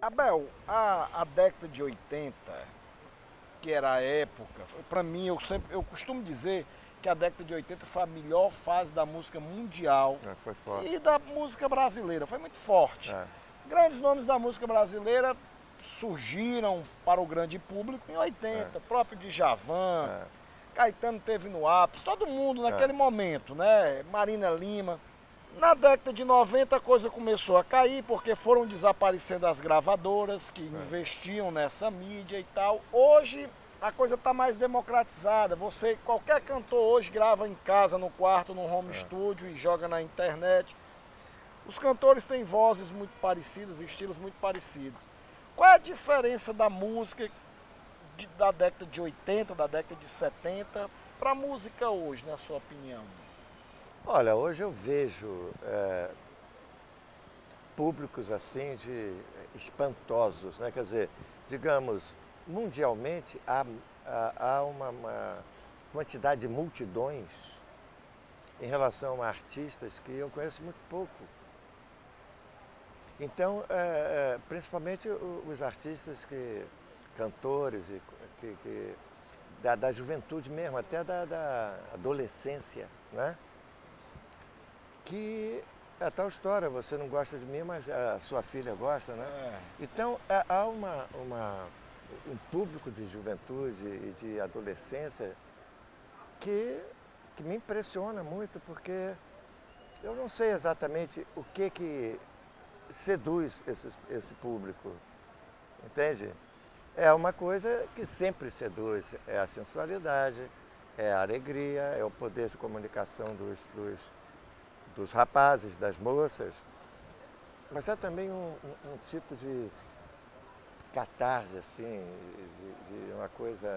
Abel, a década de 80, que era a época, para mim, eu costumo dizer que a década de 80 foi a melhor fase da música mundial Foi forte. e da música brasileira, foi muito forte. É, Grandes nomes da música brasileira surgiram para o grande público em 80, próprio Djavan, é, Caetano teve no ápice, todo mundo naquele é. momento, né? Marina Lima. Na década de 90 a coisa começou a cair porque foram desaparecendo as gravadoras que investiam nessa mídia e tal. Hoje a coisa está mais democratizada. Qualquer cantor hoje grava em casa, no quarto, no home studio e joga na internet. Os cantores têm vozes muito parecidas, estilos muito parecidos. Qual é a diferença da música da década de 80, da década de 70 para a música hoje, na sua opinião? Olha, hoje eu vejo públicos assim espantosos, né? Quer dizer, digamos, mundialmente há uma quantidade de multidões em relação a artistas que eu conheço muito pouco. Então, principalmente os artistas cantores, da juventude mesmo, até da adolescência, né? Que é tal história, você não gosta de mim, mas a sua filha gosta, né? Então, há um público de juventude e de adolescência que me impressiona muito, porque eu não sei exatamente o que seduz esse público, entende? É uma coisa que sempre seduz, é a sensualidade, é a alegria, é o poder de comunicação dos rapazes, das moças, mas é também um tipo de catarse, assim, de uma coisa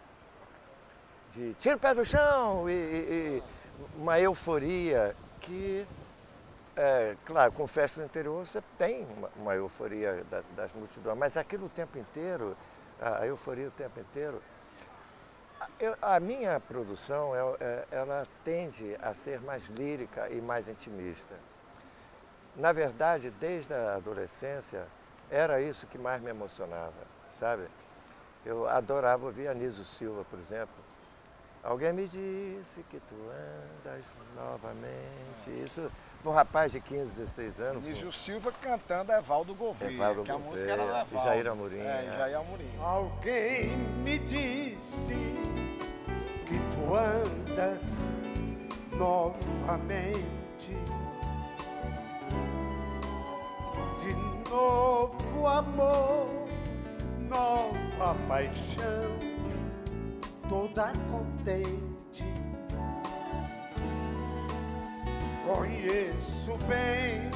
de tira o pé do chão e uma euforia que, claro, com festa no interior você tem uma euforia das multidões, mas aquilo o tempo inteiro, a euforia o tempo inteiro. A minha produção, ela tende a ser mais lírica e mais intimista. Na verdade, desde a adolescência, era isso que mais me emocionava, sabe? Eu adorava ouvir Anísio Silva, por exemplo. Alguém me disse que tu andas novamente. Isso, um rapaz de 15, 16 anos. Anísio Silva cantando Evaldo Gouveia, Evaldo que a Gouveia, música era do Evaldo. Jair Amorim. Jair Amorim. Alguém me disse que tu andas novamente, de novo amor, nova paixão, toda contente. Conheço bem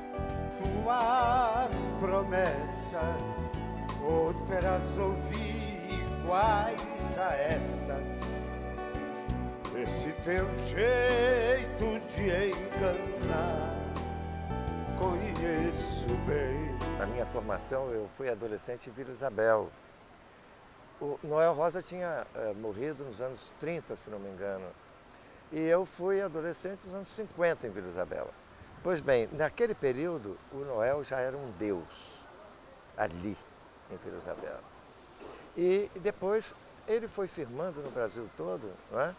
tuas promessas, outras ouvi iguais a essas. Esse teu jeito de enganar, conheço bem. Na minha formação, eu fui adolescente em Vila Isabel. O Noel Rosa tinha morrido nos anos 30, se não me engano. E eu fui adolescente nos anos 50 em Vila Isabel. Pois bem, naquele período, o Noel já era um deus ali em Vila Isabel. E depois ele foi firmando no Brasil todo, não é?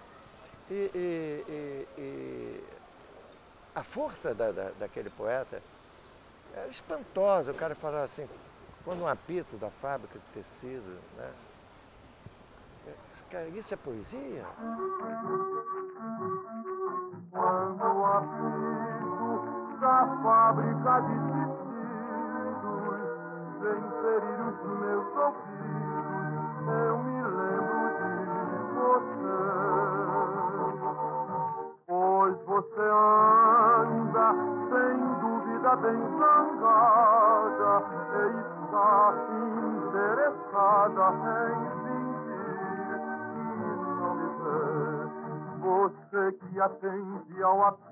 E a força daquele poeta era espantosa. O cara falava assim, quando um apito da fábrica de tecido, né? Isso é poesia? Quando o apito da fábrica de tecidos vem ferir os meus ouvidos, eu me lembro de você. Pois você anda, sem dúvida, bem zangada e está interessada em fingir que não me vê. Você que atende ao apito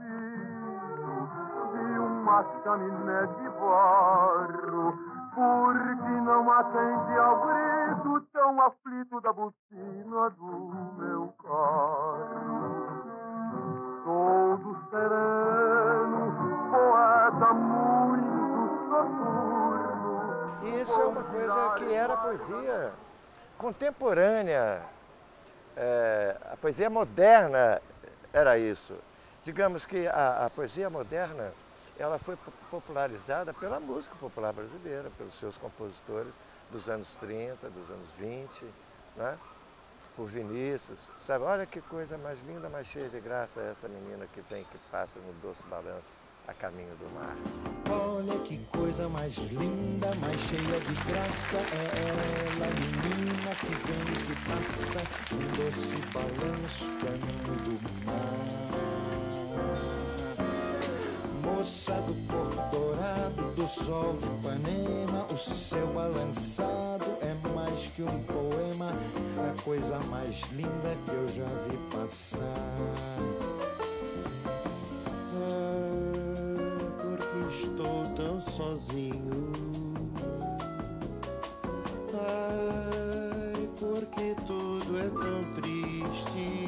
de uma chaminé de barro, porque não atende ao grito tão aflito da buzina do meu carro. Todo sereno, poeta muito soturno. isso é uma coisa que era poesia contemporânea. A poesia moderna era isso. Digamos que a poesia moderna, ela foi popularizada pela música popular brasileira, pelos seus compositores dos anos 30, dos anos 20, né? Por Vinícius, sabe? Olha que coisa mais linda, mais cheia de graça essa menina que vem, que passa no doce balanço a caminho do mar. Olha que coisa mais linda, mais cheia de graça, é ela, menina que vem e que passa no doce balanço caminho do mar. Moça do Porto Dourado, do sol de Ipanema, o céu balançado é mais que um poema, a coisa mais linda que eu já vi passar. Porque estou tão sozinho. Ai, porque tudo é tão triste.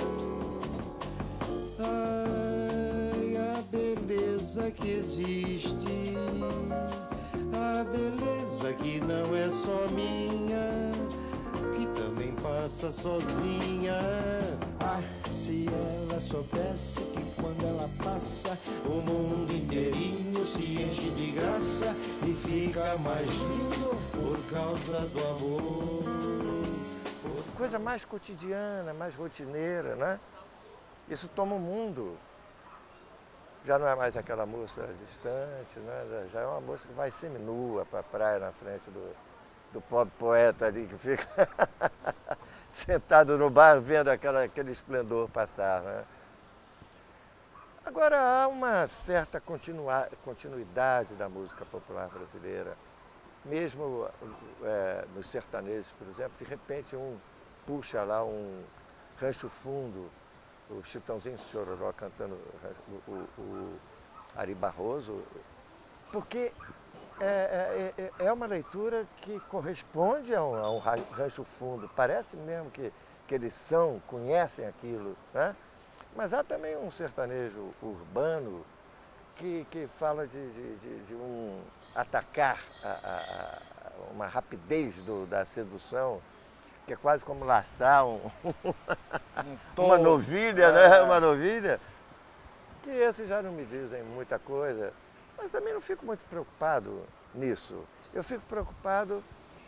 Ai, a beleza que existe, a beleza que não é só minha, que também passa sozinha. Ah, se ela soubesse que quando ela passa, o mundo inteirinho se enche de graça e fica mais lindo por causa do amor. Coisa mais cotidiana, mais rotineira, né? Isso toma o mundo. Já não é mais aquela moça distante, né? Já é uma moça que vai seminua para a praia na frente do pobre poeta ali que fica sentado no bar vendo aquele esplendor passar, né? Agora há uma certa continuidade da música popular brasileira. Mesmo nos sertanejos, por exemplo, de repente um puxa lá um Rancho Fundo, o Chitãozinho Chororó cantando o Ari Barroso, porque é uma leitura que corresponde a um Rancho Fundo. Parece mesmo que eles conhecem aquilo, né? Mas há também um sertanejo urbano que fala de um atacar uma rapidez da sedução, que é quase como laçar uma novilha, né? Uma novilha. Que esses já não me dizem muita coisa, mas também não fico muito preocupado nisso. Eu fico preocupado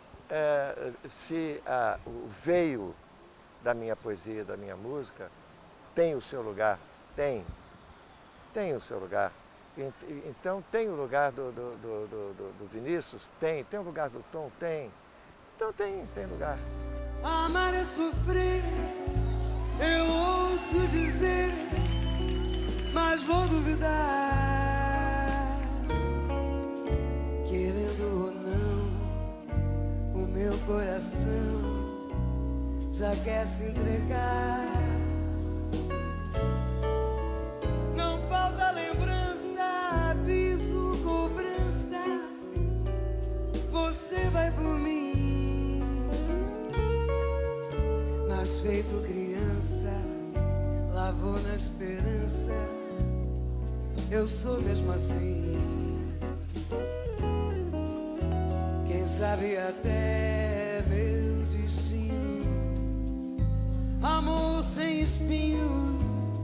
se o veio da minha poesia, da minha música, tem o seu lugar. Tem o seu lugar. Então tem o lugar do Vinícius? Tem o lugar do Tom? Tem. Então tem lugar. Amar é sofrer, eu ouço dizer, mas vou duvidar. Querendo ou não, o meu coração já quer se entregar. Não falta lembrança, aviso, cobrança, você vai por mim. Mas feito criança, lavou na esperança, eu sou mesmo assim. Quem sabe até meu destino, amor sem espinhos.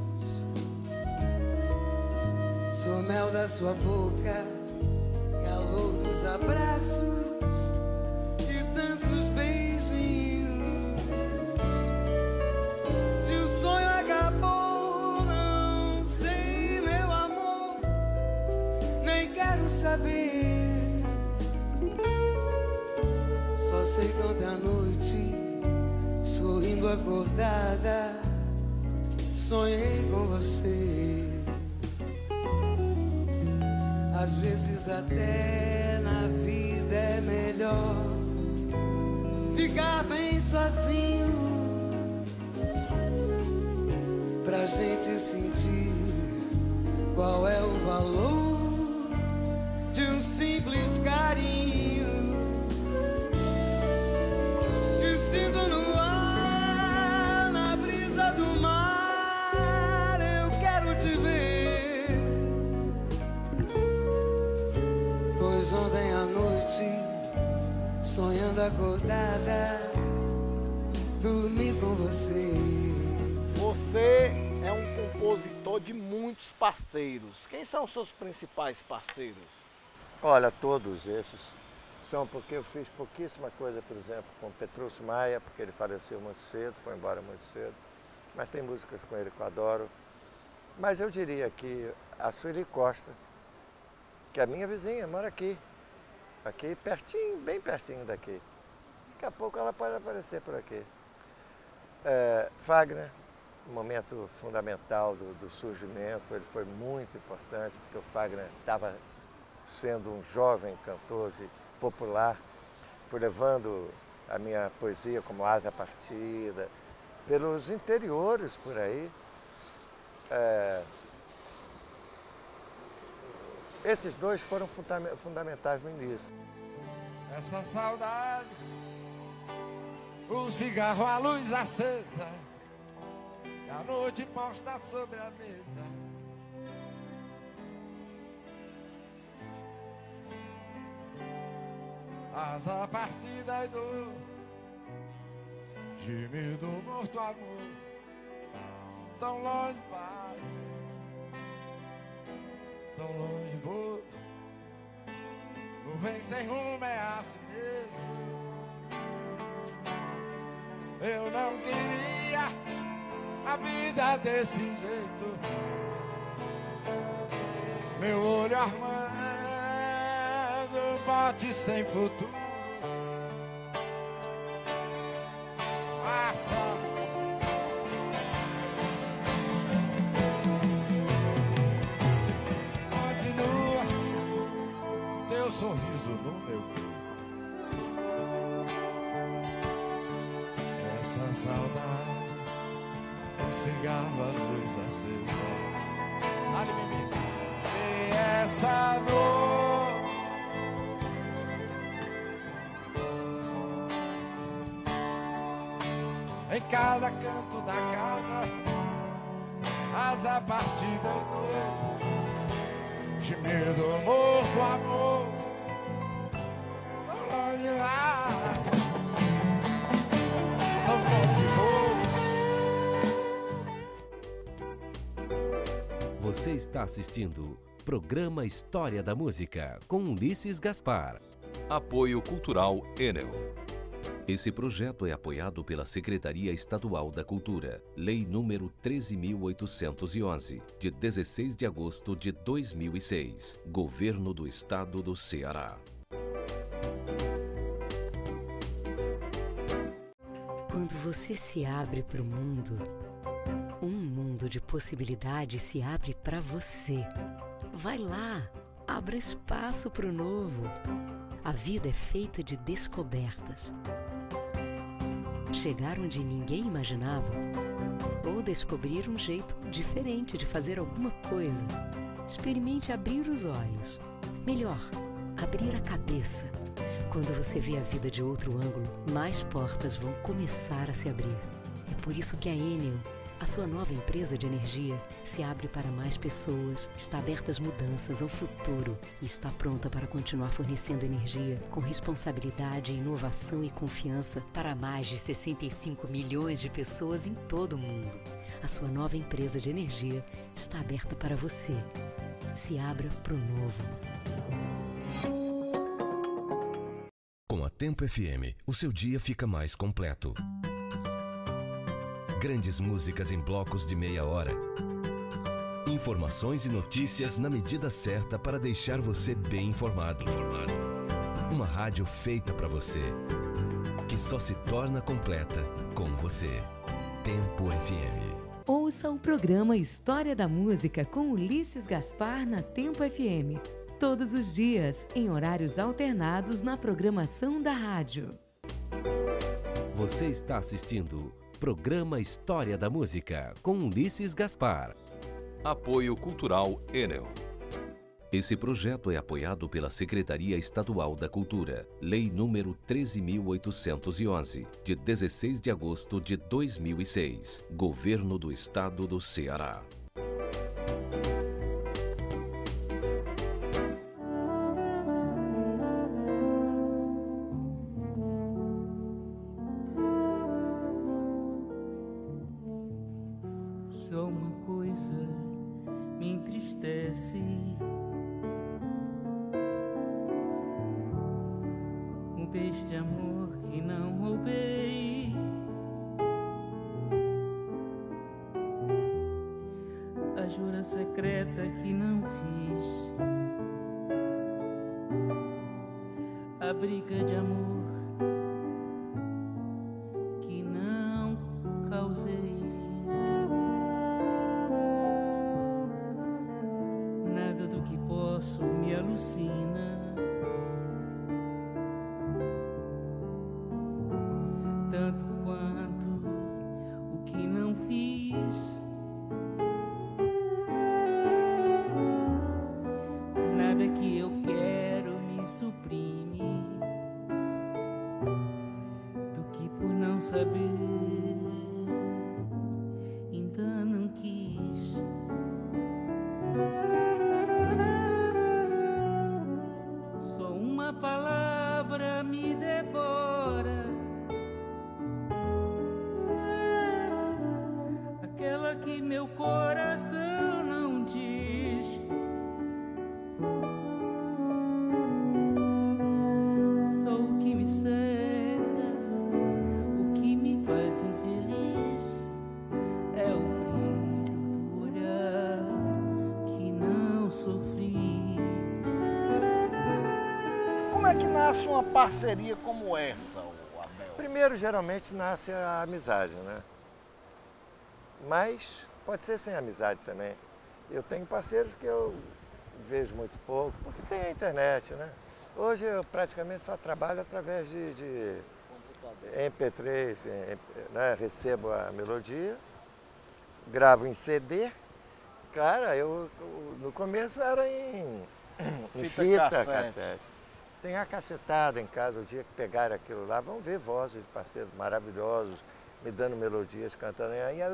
Sou mel da sua boca, calor dos abraços e tantos beijinhos. Se o sonho acabou, não sei, meu amor, nem quero saber. Só sei que ontem à noite, sorrindo acordada, sonhei com você. Às vezes até na vida é melhor ficar bem sozinho, pra gente sentir qual é o valor de um simples carinho. Te sinto no ar, na brisa do mar, eu quero te ver. Pois ontem à noite sonhando acordada, dormir com você. Você é um compositor de muitos parceiros. Quem são os seus principais parceiros? Olha, todos esses são porque eu fiz pouquíssima coisa, por exemplo, com Petrúcio Maia, porque ele faleceu muito cedo, foi embora muito cedo. Mas tem músicas com ele que eu adoro. Mas eu diria que a Sueli Costa, que é a minha vizinha, mora aqui. Aqui pertinho, bem pertinho daqui. Daqui a pouco ela pode aparecer por aqui. Fagner, um momento fundamental do surgimento, ele foi muito importante, porque o Fagner estava sendo um jovem cantor popular, foi levando a minha poesia como Asa Partida, pelos interiores por aí. Esses dois foram fundamentais no início. Essa saudade, o cigarro, a luz acesa, e a noite posta sobre a mesa. Asa partida e dor, gemido morto amor, tão longe vai, tão longe vou. Nuvem sem rumo é assim mesmo. Eu não queria a vida desse jeito. Meu olho armando bote sem futuro. Passa. Continua teu sorriso no meu peito. Essa saudade, o cigarro, a luz acesa. E essa dor, em cada canto da casa, asa partida e dor, gemido, morto, amor, tão longe lá, tão longe vou. Você está assistindo Programa História da Música com Ulisses Gaspar. Apoio Cultural Enel. Esse projeto é apoiado pela Secretaria Estadual da Cultura, Lei nº 13.811, de 16 de agosto de 2006, Governo do Estado do Ceará. Quando você se abre para o mundo, um mundo de possibilidades se abre para você. Vai lá, abra espaço para o novo. A vida é feita de descobertas. Chegar onde ninguém imaginava ou descobrir um jeito diferente de fazer alguma coisa. Experimente abrir os olhos. Melhor, abrir a cabeça. Quando você vê a vida de outro ângulo, mais portas vão começar a se abrir. É por isso que a Enel, a sua nova empresa de energia, se abre para mais pessoas, está aberta às mudanças, ao futuro e está pronta para continuar fornecendo energia com responsabilidade, inovação e confiança para mais de 65 milhões de pessoas em todo o mundo. A sua nova empresa de energia está aberta para você. Se abra para o novo. Com a Tempo FM, o seu dia fica mais completo. Grandes músicas em blocos de meia hora. Informações e notícias na medida certa para deixar você bem informado. Uma rádio feita para você, que só se torna completa com você. Tempo FM. Ouça o programa História da Música com Ulisses Gaspar na Tempo FM. Todos os dias, em horários alternados na programação da rádio. Você está assistindo Programa História da Música com Ulisses Gaspar. Apoio Cultural Enel. Esse projeto é apoiado pela Secretaria Estadual da Cultura, Lei nº 13.811, de 16 de agosto de 2006, Governo do Estado do Ceará. peixe de amor que não roubei, a jura secreta que não fiz, a briga de amor que não causei. Nada do que posso me alucina, tanto quanto o que não fiz. Nada que eu quero me suprime do que por não saber ainda não quis. Só uma palavra me devora, aquela que meu coração não diz. Só o que me seca, o que me faz infeliz, é o brilho do olhar que não sofri. Como é que nasce uma parceria como essa, Abel? Primeiro, geralmente, nasce a amizade, né? Mas pode ser sem amizade também. Eu tenho parceiros que eu vejo muito pouco, porque tem a internet, né? Hoje eu praticamente só trabalho através de MP3, né? Recebo a melodia, gravo em CD. Cara, eu no começo era em fita cassete. Tem a cacetada em casa, o dia que pegarem aquilo lá, vão ver vozes de parceiros maravilhosos, me dando melodias, cantando.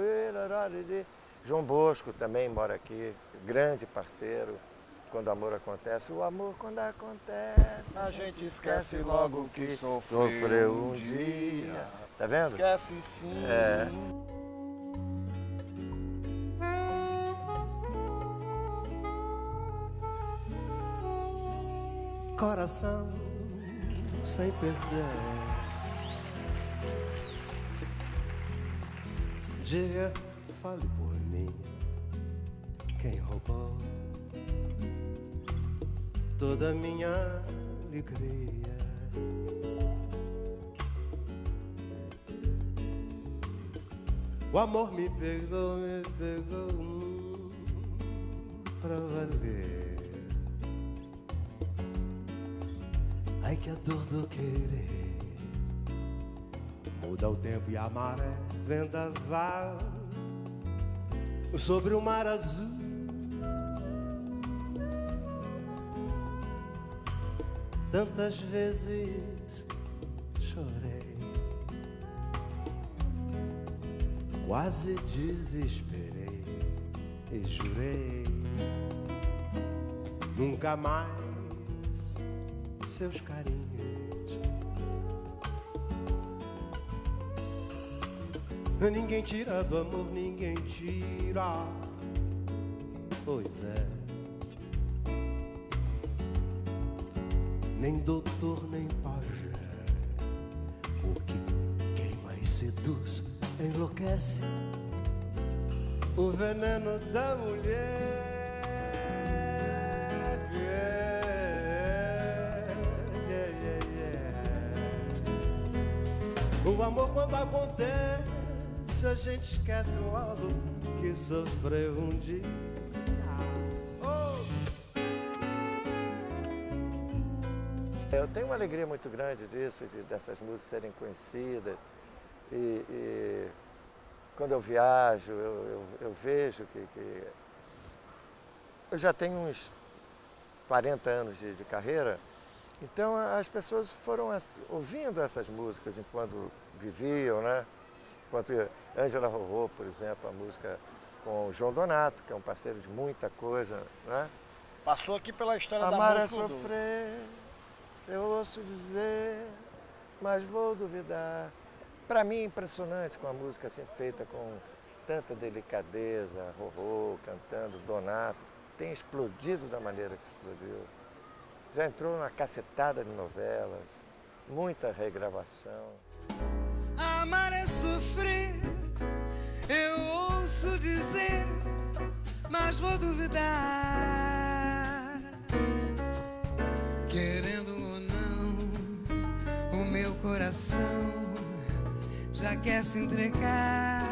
João Bosco também mora aqui, grande parceiro. Quando o amor acontece, o amor quando acontece, a gente esquece logo que sofreu um dia. Tá vendo? Esquece sim. É. Coração sem perder, diga, fale por mim, quem roubou toda minha alegria. O amor me pegou pra valer. Ai, que a dor do querer muda o tempo e a maré, vendaval sobre o mar azul. Tantas vezes chorei, quase desesperei e jurei nunca mais seus carinhos. Ninguém tira do amor, ninguém tira, pois é. Nem doutor, nem pajé, o que queima e seduz enlouquece, o veneno da mulher. O amor quando acontece, a gente esquece logo que sofreu um dia. Eu tenho uma alegria muito grande disso, dessas músicas serem conhecidas. E quando eu viajo, eu vejo que eu já tenho uns 40 anos de carreira, então as pessoas foram ouvindo essas músicas enquanto viviam, né? Enquanto Ângela Rorô, por exemplo, a música com o João Donato, que é um parceiro de muita coisa, né? Passou aqui pela história da Amar música. é sofrer, eu ouço dizer, mas vou duvidar. Para mim é impressionante com a música assim, feita com tanta delicadeza, Rorô cantando, Donato, tem explodido da maneira que explodiu. Já entrou na cacetada de novelas. muita regravação. Amar é sofrer, eu ouço dizer, mas vou duvidar. Querendo ou não, o meu coração já quer se entregar.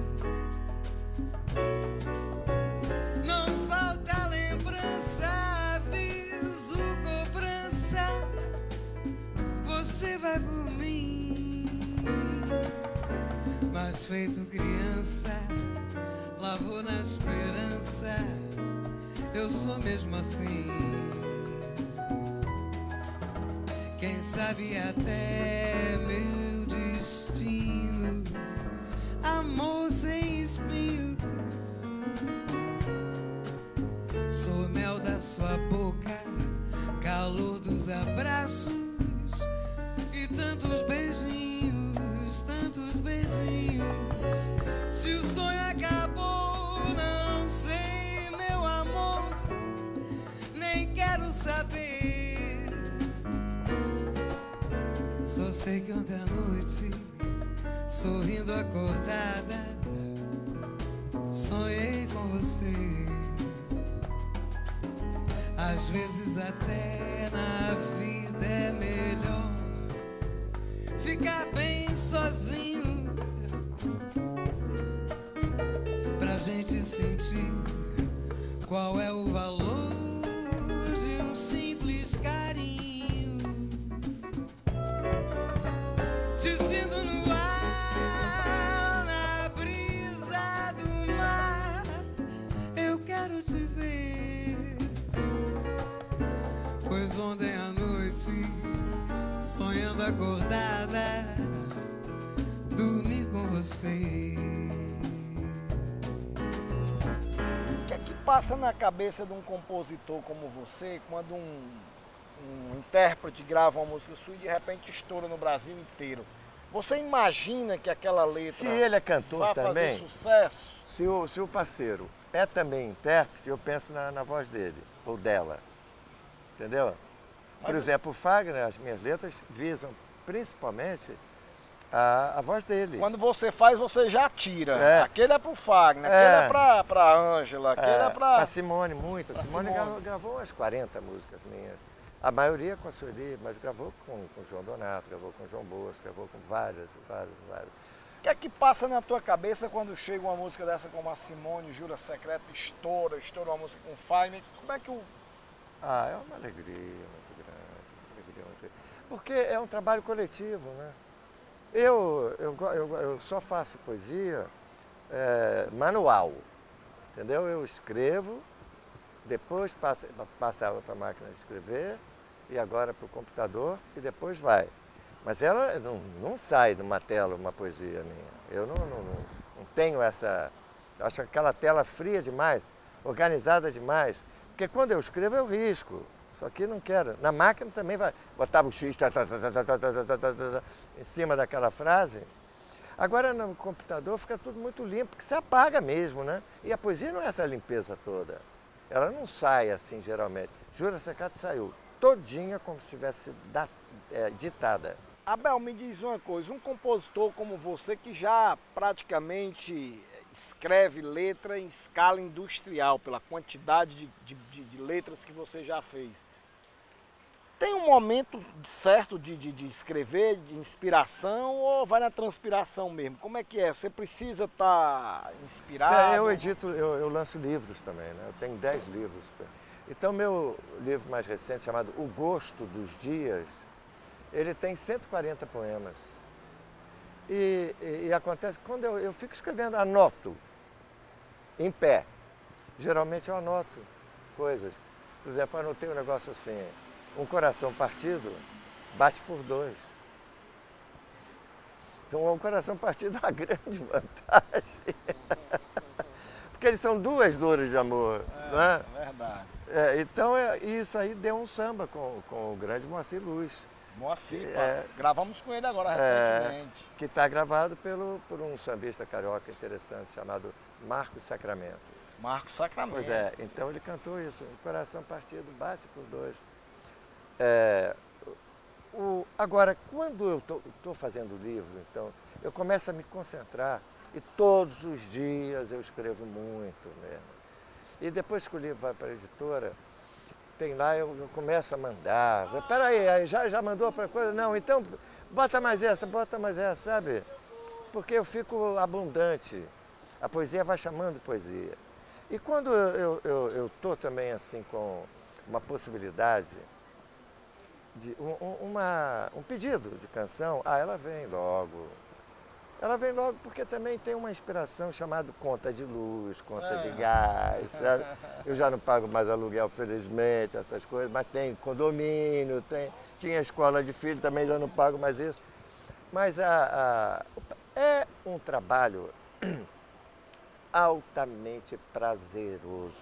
Não falta lembrança, aviso, cobrança. Você vai por mim, mas feito criança, lá vou na esperança. Eu sou mesmo assim. Quem sabe até meu destino, amor sem espinhos. Sou mel da sua boca, calor dos abraços e tantos beijinhos, tantos beijinhos. Se o sonho acabou, não sei, meu amor, nem quero saber. Só sei que ontem à noite, sorrindo acordada, sonhei com você. Às vezes até na vida é melhor ficar bem sozinho, pra gente sentir qual é o valor de um simples carinho. Te sinto no ar, na brisa do mar, eu quero te ver. Pois ontem à noite, sonhando acordada, dormi com você. O que é que passa na cabeça de um compositor como você quando um intérprete grava uma música sua e de repente estoura no Brasil inteiro? Você imagina que aquela letra Se ele é cantor vai também, fazer sucesso? se o parceiro é também intérprete, eu penso na voz dele, ou dela. Entendeu? Por exemplo, o Fagner, as minhas letras visam principalmente a voz dele. Quando você faz, você já tira. É. Aquele é pro Fagner, aquele é pra Ângela, aquele é pra... A Simone, muito. A Simone gravou umas 40 músicas minhas. A maioria com a Sueli, mas gravou com o João Donato, gravou com o João Bosco, gravou com várias. O que é que passa na tua cabeça quando chega uma música dessa como a Simone, Jura Secreta, estoura uma música com o Fagner? Como é que o... É uma alegria muito grande. Porque é um trabalho coletivo, né? Eu só faço poesia manual, entendeu? Eu escrevo, depois passa para a máquina de escrever e agora para o computador e depois vai. Mas ela não sai de uma tela uma poesia minha. Eu não tenho essa... Acho aquela tela fria demais, organizada demais. Porque quando eu escrevo eu risco, só que não quero. Na máquina também vai, botava o X em cima daquela frase. Agora no computador fica tudo muito limpo, porque se apaga mesmo, né? E a poesia não é essa limpeza toda. Ela não sai assim geralmente. Jura Secreta saiu todinha como se tivesse ditada. Abel, me diz uma coisa, um compositor como você que já praticamente escreve letra em escala industrial, pela quantidade de letras que você já fez, tem um momento certo de escrever, de inspiração, ou vai na transpiração mesmo? Como é que é? Você precisa estar inspirado? Eu lanço livros também, né? Eu tenho 10 livros. Então meu livro mais recente, chamado O Gosto dos Dias, ele tem 140 poemas. E acontece, quando eu fico escrevendo, anoto, em pé. Geralmente eu anoto coisas. Por exemplo, eu anotei um negócio assim, um coração partido bate por 2. Então, um coração partido é uma grande vantagem. Porque eles são 2 dores de amor, não é? É verdade. Então, isso aí deu um samba com o grande Moacir Luz. Moacir, gravamos com ele agora recentemente. Que está gravado por um sambista carioca interessante chamado Marcos Sacramento. Marcos Sacramento. Pois é, então ele cantou isso, o coração partido bate por 2. Agora, quando eu estou fazendo o livro, então, eu começo a me concentrar e todos os dias eu escrevo muito mesmo. E depois que o livro vai para a editora, tem lá, eu começo a mandar. Peraí, já mandou para coisa? Não, então bota mais essa, sabe? Porque eu fico abundante. A poesia vai chamando poesia. E quando eu estou também assim com uma possibilidade, de um pedido de canção, ela vem logo. Ela vem logo porque também tem uma inspiração chamada conta de luz, conta de gás, sabe? Eu já não pago mais aluguel, felizmente, essas coisas, mas tem condomínio, tinha escola de filho, também já não pago mais isso. Mas é um trabalho altamente prazeroso,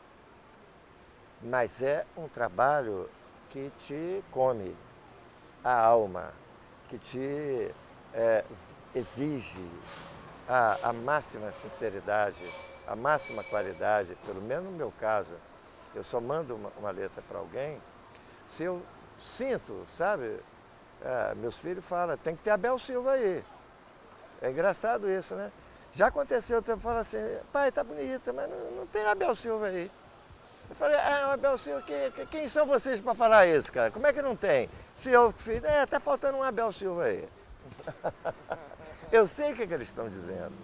mas é um trabalho que te come a alma, que te exige a máxima sinceridade, a máxima qualidade, pelo menos no meu caso. Eu só mando uma letra para alguém se eu sinto, sabe? Meus filhos falam, tem que ter Abel Silva aí. É engraçado isso, né? Já aconteceu, eu falo assim, pai, tá bonito, mas não tem Abel Silva aí. Eu falei, Abel Silva, quem são vocês para falar isso, cara? Como é que não tem? Se eu fiz, tá faltando um Abel Silva aí. Eu sei o que eles estão dizendo.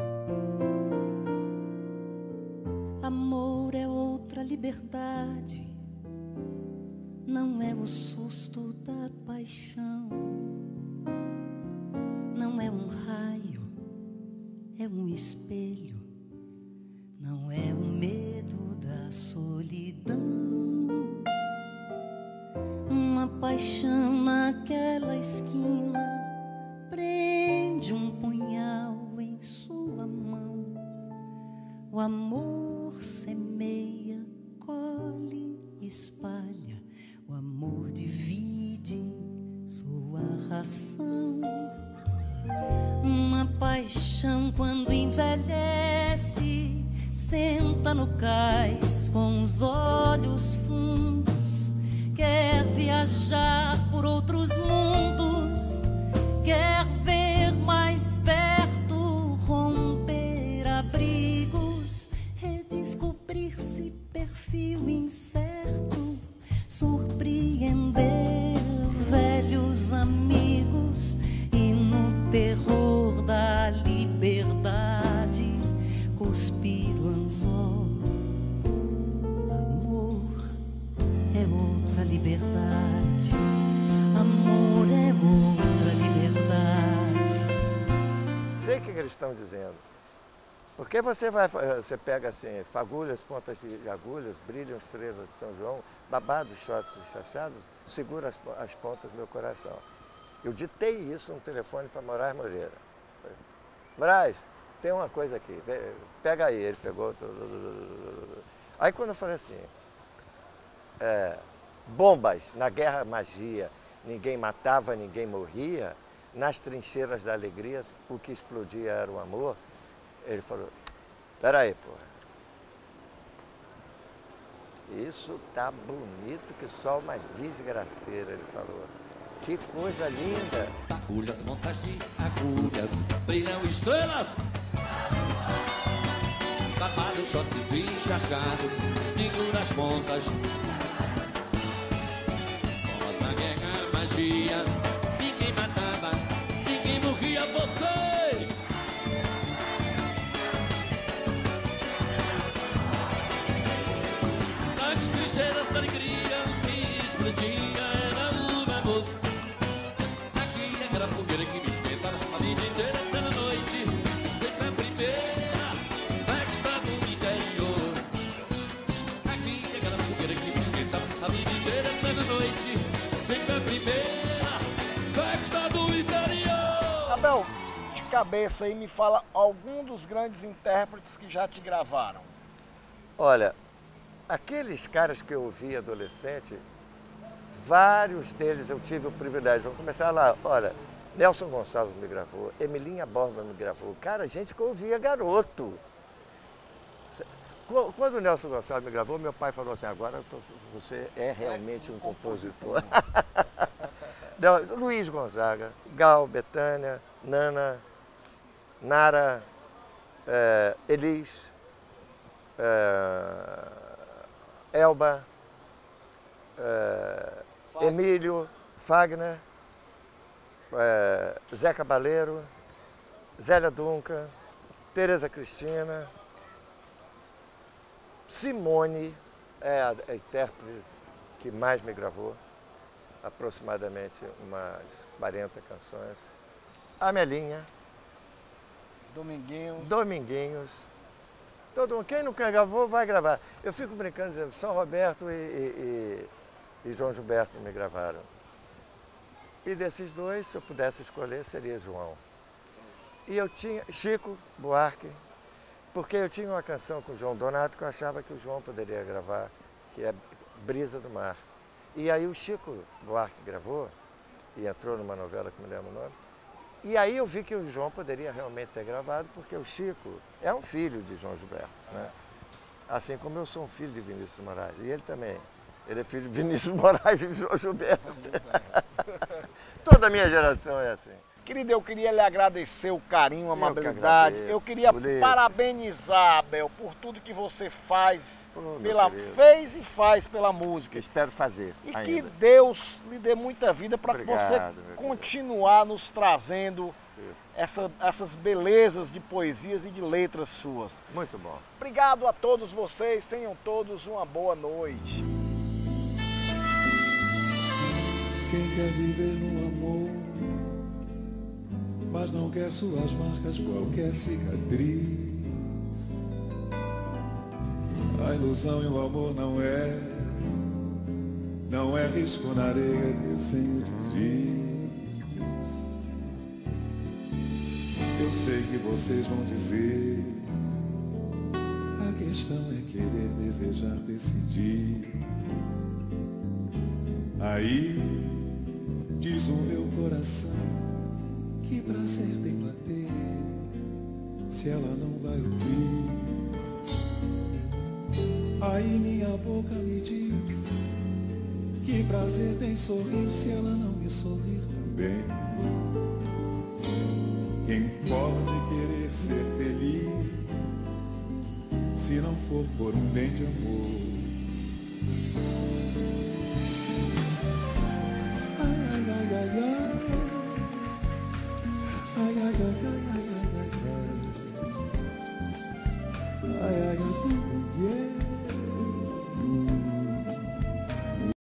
Amor é outra liberdade, não é o susto da paixão, não é um raio, é um espelho, não é o medo da solidão. Uma paixão naquela esquina prende um punhal em sua mão. O amor semeia, colhe, espalha. O amor divide sua ração. Uma paixão quando envelhece, senta no cais com os olhos fundos. Quer viajar por outros mundos, quer ver mais perto, romper abrigos, redescobrir-se perfil incerto, surpreender velhos amigos e no terror da liberdade cuspir o anzol. Amor é outra liberdade, amor é outra liberdade. Sei o que eles estão dizendo. Porque você pega assim, fagulhas, pontas de agulhas, brilham estrelas de São João, babados, chotos e chachados, segura as pontas do meu coração. Eu ditei isso no telefone para Moraes Moreira. Moraes, tem uma coisa aqui, pega aí. Ele pegou. Aí quando eu falei assim, bombas na guerra magia, ninguém matava, ninguém morria, nas trincheiras da alegria, o que explodia era o amor. Ele falou, peraí, porra. Isso tá bonito que só uma desgraceira, ele falou. Que coisa linda. Agulhas, montas de agulhas, brilham estrelas. Tapados, choques e chachados, segura as pontas. Bombas na guerra magia, ninguém matava, ninguém morria, vocês. Nas trincheiras da alegria, que explodia era o amor. Aqui é aquela fogueira que me esquenta a vida inteira, pela noite, sempre a primeira festa do interior. Aqui é aquela fogueira que me esquenta a vida inteira, pela noite, sempre a primeira festa do interior. Abel, de cabeça aí me fala algum dos grandes intérpretes que já te gravaram. Olha, aqueles caras que eu ouvi adolescente, vários deles eu tive o privilégio. Vamos começar lá, olha, Nelson Gonçalves me gravou, Emilinha Borba me gravou. Cara, gente que eu ouvia garoto. Quando o Nelson Gonçalves me gravou, meu pai falou assim, agora você é realmente um compositor. Luiz Gonzaga, Gal, Betânia, Nana, Nara, Elis, Elba, Emílio, Fagner, Zé Cabaleiro, Zélia Duncan, Tereza Cristina, Simone, é a intérprete que mais me gravou, aproximadamente umas 40 canções. Amelinha, Dominguinhos, todo mundo, quem nunca gravou vai gravar. Eu fico brincando dizendo, São Roberto e João Gilberto me gravaram. E desses dois, se eu pudesse escolher, seria João. E eu tinha Chico Buarque, porque eu tinha uma canção com o João Donato que eu achava que o João poderia gravar, que é Brisa do Mar. E aí o Chico Buarque gravou, e entrou numa novela que me lembro o nome. E aí eu vi que o João poderia realmente ter gravado, porque o Chico é um filho de João Gilberto, né? Assim como eu sou um filho de Vinícius Moraes, e ele também. Ele é filho de Vinícius Moraes e de João Gilberto. Toda a minha geração é assim. Querido, eu queria lhe agradecer o carinho, a amabilidade. Eu queria parabenizar, Abel, por tudo que você faz, fez e faz pela música. Espero fazer E ainda. que Deus lhe dê muita vida para que você continuar nos trazendo essas belezas de poesias e de letras suas. Muito bom. Obrigado a todos vocês, tenham todos uma boa noite. Quem quer viver no amor, mas não quer suas marcas, qualquer cicatriz. A ilusão e o amor não é risco na areia, desenho de giz. Eu sei que vocês vão dizer, a questão é querer, desejar, decidir. Aí diz o meu coração, que prazer tem plateia, se ela não vai ouvir. Aí minha boca me diz, que prazer tem sorrir, se ela não me sorrir também. Quem pode querer ser feliz, se não for por um bem de amor? Ay, ay, ay, ay, ay. Ay, ay, ay, ay, ay, ay.